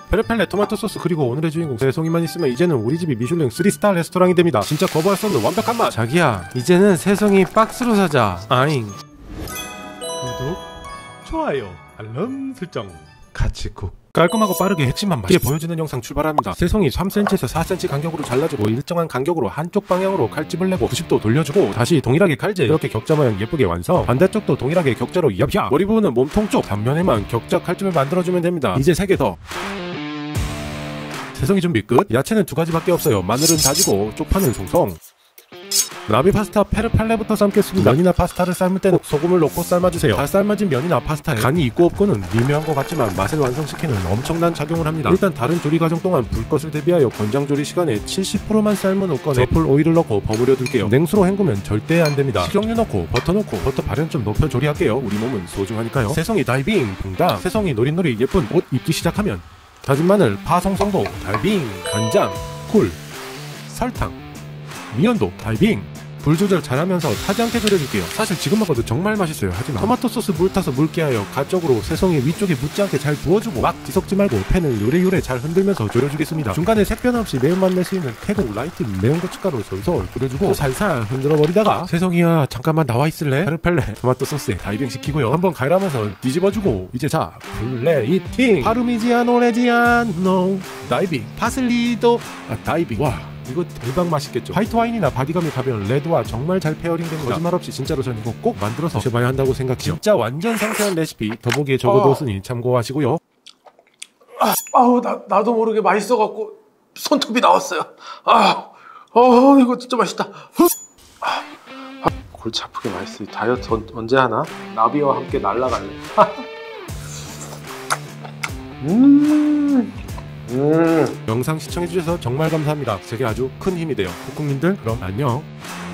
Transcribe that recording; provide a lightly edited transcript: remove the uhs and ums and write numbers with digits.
페르펠레 토마토 소스 그리고 오늘의 주인공 새송이만 있으면 이제는 우리 집이 미슐랭 3스타 레스토랑이 됩니다. 진짜 거부할 수 없는 완벽한 맛. 자기야 이제는 새송이 박스로 사자. 아잉. 구독, 좋아요, 알람 설정 같이 쿡. 깔끔하고 빠르게 핵심만 맛있게 보여주는 영상 출발합니다. 새송이 3cm에서 4cm 간격으로 잘라주고 일정한 간격으로 한쪽 방향으로 칼집을 내고 90도 돌려주고 다시 동일하게 칼질. 이렇게 격자 모양 예쁘게 완성. 반대쪽도 동일하게 격자로 얍얍. 머리 부분은 몸통 쪽 단면에만 격자 칼집을 만들어주면 됩니다. 이제 3개 더. 새송이 준비 끝. 야채는 2가지밖에 없어요. 마늘은 다지고 쪽파는 송송. 나비 파스타 페르팔레부터 삶겠습니다. 면이나 파스타를 삶을 때는 소금을 넣고 삶아주세요. 다 삶아진 면이나 파스타에 간이 있고 없고는 미묘한 것 같지만 맛을 완성시키는 엄청난 작용을 합니다. 일단 다른 조리 과정 동안 불것을 대비하여 권장 조리 시간에 70%만 삶은 후 꺼내 애플 오일을 넣고 버무려 둘게요. 냉수로 헹구면 절대 안됩니다. 식용유 넣고 버터 발효 좀 높여 조리할게요. 우리 몸은 소중하니까요. 새송이 다이빙 붕당. 새송이 노릿노릿 예쁜 옷 입기 시작하면 다진 마늘, 파 송송도 다이빙. 간장, 꿀, 설탕, 미연도 다이빙. 불 조절 잘하면서 타지 않게 졸여줄게요. 사실 지금 먹어도 정말 맛있어요. 하지만 토마토 소스 물 타서 묽게 하여 가쪽으로 새송이 위쪽에 묻지 않게 잘 부어주고 막 뒤섞지 말고 팬을 요래요래 잘 흔들면서 졸여주겠습니다. 중간에 색변 없이 매운맛 낼 수 있는 태국 라이트 매운 고춧가루 솔솔 뿌려주고 살살 흔들어버리다가 새송이야 잠깐만 나와있을래? 페르펠레 토마토 소스에 다이빙 시키고요. 한번 갈아면서 뒤집어주고 이제 자 플레이팅. 파르미지아노 레지아노 다이빙. 파슬리도 다이빙. 와 이거 대박 맛있겠죠. 화이트 와인이나 바디감이 가벼운 레드와 정말 잘 페어링 됩니다. 거짓말 없이 진짜로 전 이거 꼭 만들어서 드셔봐야 한다고 생각해요. 진짜 완전 상세한 레시피 더보기에 적어두었으니 참고하시고요. 나도 모르게 맛있어갖고 손톱이 나왔어요. 이거 진짜 맛있다. 골치 아프게 맛있어. 다이어트 언제 하나? 나비와 함께 날아갈래. 영상 시청해주셔서 정말 감사합니다. 제게 아주 큰 힘이 돼요. 쿡쿡님들 그럼 안녕.